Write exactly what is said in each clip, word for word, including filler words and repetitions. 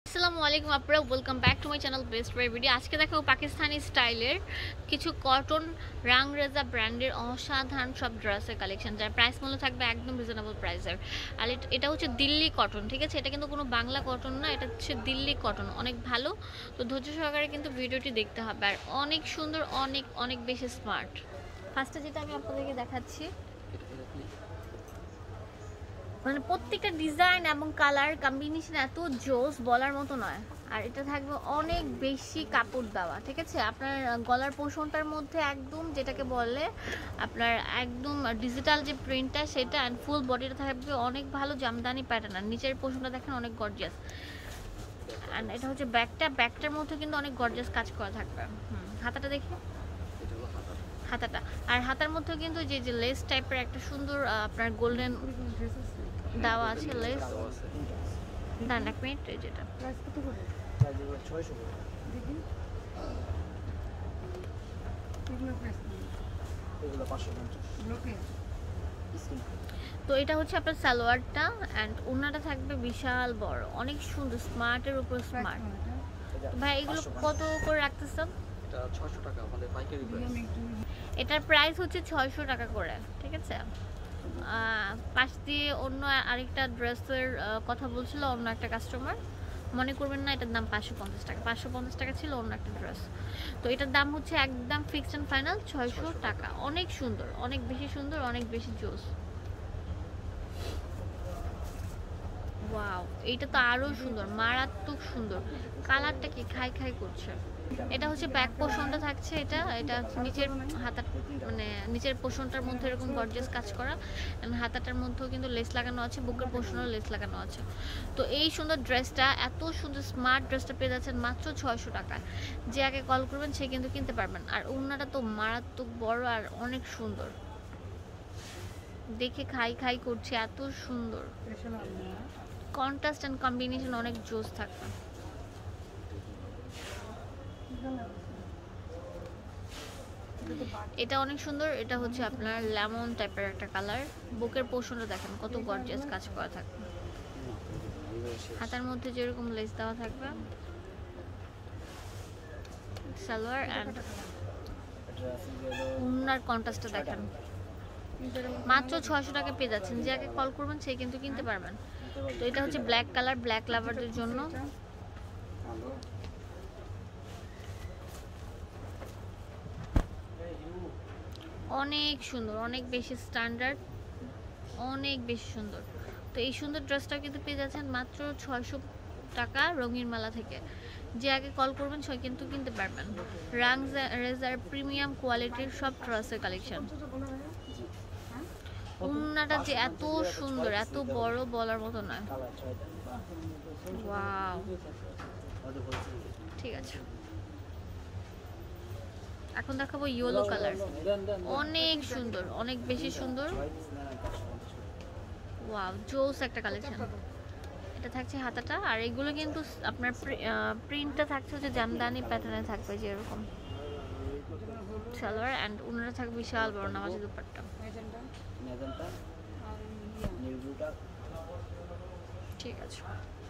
আসসালামু আলাইকুম আপনারা welcome back to my channel best way video. আজকে দেখাবো পাকিস্তানি স্টাইলের কিছু কটন রাংরেজা ব্র্যান্ডের অসাধারণ সব ড্রেসের কালেকশন, যার প্রাইস মূল্য থাকবে একদম রিজনেবল প্রাইসের। আর এটা হচ্ছে দিল্লি কটন, ঠিক আছে? এটা কিন্তু কোনো বাংলা কটন না, এটা হচ্ছে দিল্লি কটন, অনেক ভালো। তো ধৈর্য সহকারে কিন্তু ভিডিওটি দেখতে হবে, আর অনেক সুন্দর, অনেক অনেক বেশি স্মার্ট। ফার্স্টে যেটা আমি আপনাদেরকে দেখাচ্ছি, মানে প্রত্যেকটা ডিজাইন এবং কালার কম্বিনেশন এত জোস বলার মতো নয়। আর এটা থাকবে অনেক বেশি কাপড় দেওয়া, ঠিক আছে? আপনার গলার পোর্শনটার মধ্যে একদম যেটাকে বলে আপনার একদম ডিজিটাল যে প্রিন্টটা সেটা, অ্যান্ড ফুল বডিটা থাকবে অনেক ভালো জামদানি প্যাটার্ন। আর নিচের পোর্শনটা দেখেন অনেক গর্জিয়াস। অ্যান্ড এটা হচ্ছে ব্যাকটা, ব্যাকটার মধ্যে কিন্তু অনেক গর্জিয়াস কাজ করা থাকবে। হুম, হাতাটা দেখি, হাতাটা আর হাতার মধ্যে কিন্তু যে যে লেস টাইপের একটা সুন্দর আপনার গোল্ডেন দেওয়া আছে লেস। দাঁড়ান এক মিনিট, যেটা তো এটা হচ্ছে আপনার সালোয়ারটা, অ্যান্ড ওড়নাটা থাকবে বিশাল বড়, অনেক সুন্দর, স্মার্টের উপর স্মার্ট। ভাই এগুলো কত করে রাখতেছেন? এটা ছয়শো টাকা আমাদের পাইকারি প্রাইস। এটার প্রাইস হচ্ছে ছয়শো টাকা করে, ঠিক আছে? পাশ দিয়ে অন্য আরেকটা ড্রেসের কথা বলছিল অন্য একটা কাস্টমার, মনে করবেন না এটার দাম পাঁচশো পঞ্চাশ টাকা। পাঁচশো পঞ্চাশ টাকা ছিল অন্য একটা ড্রেস, তো এটার দাম হচ্ছে একদম ফিক্সড অ্যান্ড ফাইনাল ছয়শো টাকা। অনেক সুন্দর, অনেক বেশি সুন্দর, অনেক বেশি জোস। ওয়াও, এইটা তো আরো সুন্দর, মারাত্মক সুন্দর। কালারটা কি খাই খাই করছে। এটা হচ্ছে ব্যাক পোর্শনটা থাকছে, এটা এটা নিচের হাতা, মানে নিচের পোর্শনটার মধ্যে এরকম গর্জিয়াস কাজ করা, হাতাটার মধ্যেও কিন্তু লেস লাগানো আছে, বুকের পোর্শনেও লেস লাগানো আছে। তো এই সুন্দর ড্রেসটা, এত সুন্দর স্মার্ট ড্রেসটা পেয়ে যাচ্ছেন মাত্র ছয়শো টাকায়। যে আগে কল করবেন সে কিন্তু কিনতে পারবেন। আর ওড়নাটা তো মারাত্মক বড় আর অনেক সুন্দর, দেখে খাই খাই করছে, এত সুন্দর। কন্ট্রাস্ট অ্যান্ড কম্বিনেশন অনেক জোস থাকবে। এটা অনেক সুন্দর, এটা হচ্ছে আপনার লেমন টাইপের একটা কালার। বুকের পোর্শনটা দেখেন কত গর্জিয়াস কাজ করা থাকবে, হাতার মধ্যে যেরকম লেস দেওয়া থাকবে। সালোয়ার অ্যান্ড ওড়নার কন্ট্রাস্টটা দেখেন, মাত্র ছয়শো টাকা পেয়ে যাচ্ছেন। যে আগে কল করবেন সে কিন্তু কিনতে পারবেন। তো এটা হচ্ছে ব্ল্যাক কালার, ব্ল্যাক লাভারদের জন্য। অনেক সুন্দর, অনেক বেশি স্ট্যান্ডার্ড, অনেক বেশি সুন্দর। তো এই সুন্দর ড্রেসটা কিন্তু পেয়ে যাচ্ছেন মাত্র ছয়শো টাকা রঙিন মেলা থেকে। যে আগে কল করবেন সে কিন্তু কিনতে পারবেন। রাংরেজার প্রিমিয়াম কোয়ালিটির সব ড্রেসের কালেকশন। ওড়নাটা যে এত সুন্দর, এত বড়, বলার মতো নয়। ওয়াও, ঠিক আছে। এখন দেখাবো ইয়েলো কালার, অনেক সুন্দর, অনেক বেশি সুন্দর। ওয়াও, জোস একটা কালেকশন। এটা থাকছে হাতাটা, আর এগুলো কিন্তু আপনার প্রিন্টটা থাকছে হচ্ছে জামদানি প্যাটার্নে থাকবে, যেরকম সালোয়ার অ্যান্ড ওনারা থাকবে বিশাল বড় নামাজি দুপাট্টা। ঠিক আছে,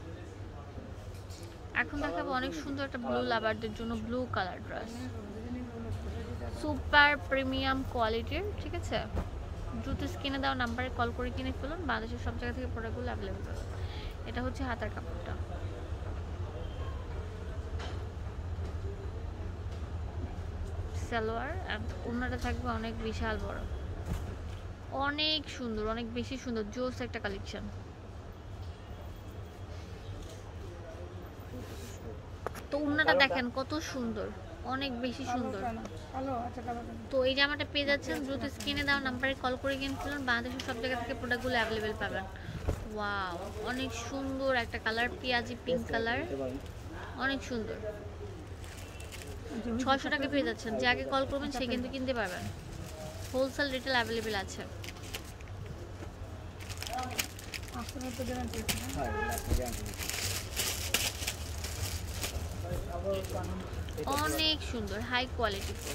এখন দেখাবো অনেক সুন্দর একটা ব্লু লাভারদের জন্য blue colour dress, super premium কোয়ালিটির, ঠিক আছে? দ্রুত স্ক্রিনে দেওয়া নাম্বারে কল করে কিনে ফেলুন, বাংলাদেশের সব জায়গা থেকে প্রোডাক্টগুলো অ্যাভেলেবেল পাবেন। এটা হচ্ছে হাতার কাপড়টা, সালোয়ার অ্যান্ড ওড়নাটা থাকবে অনেক বিশাল বড়, অনেক সুন্দর, অনেক বেশি সুন্দর, জোস একটা কালেকশন। তো ওড়নাটা দেখেন কত সুন্দর, অনেক বেশি সুন্দর। তো এই জামাটা পেয়ে যাচ্ছেন দ্রুত স্ক্রিনে দেওয়া নাম্বারে কল করে কিনে ফেলুন, বাংলাদেশের সব জায়গা থেকে প্রোডাক্টগুলো অ্যাভেলেবেল পাবেন। ওয়াও, অনেক সুন্দর একটা কালার, পেঁয়াজি পিঙ্ক কালার, অনেক সুন্দর। ছয়শো টাকা পেয়ে যাচ্ছেন। যে আগে কল করবেন সে কিন্তু কিনতে পারবেন। হোলসেল রিটেল অ্যাভেলেবেল আছে। অনেক সুন্দর, হাই কোয়ালিটি ফুল।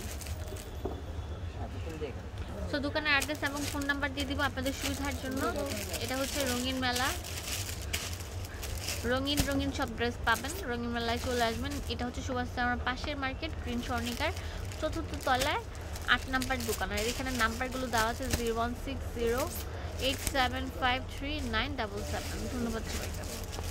সো দোকানের অ্যাড্রেস এবং ফোন নাম্বার দিয়ে দিব আপনাদের সুবিধার জন্য। এটা হচ্ছে রঙিন মেলা, রঙিন রঙিন সব ড্রেস পাবেন, রঙিন মেলায় চলে আসবেন। এটা হচ্ছে সুভাষ আমার পাশের মার্কেট গ্রিন স্বর্ণিকার চতুর্থ তলায় আট নাম্বার দোকান। আর এখানে নাম্বারগুলো দেওয়া আছে zero one six zero eight seven five three nine double seven. ধন্যবাদ সবাইকে।